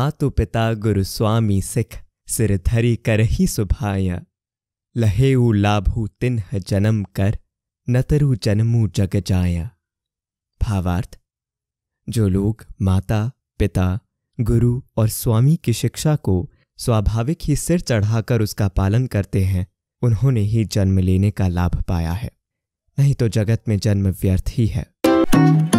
मातु पिता गुरु स्वामी सिख सिर धरि करहि सुभाया। लहेऊ लाभू तिन्ह जन्म कर नतरु जन्मू जग जाया। भावार्थ, जो लोग माता पिता गुरु और स्वामी की शिक्षा को स्वाभाविक ही सिर चढ़ाकर उसका पालन करते हैं, उन्होंने ही जन्म लेने का लाभ पाया है, नहीं तो जगत में जन्म व्यर्थ ही है।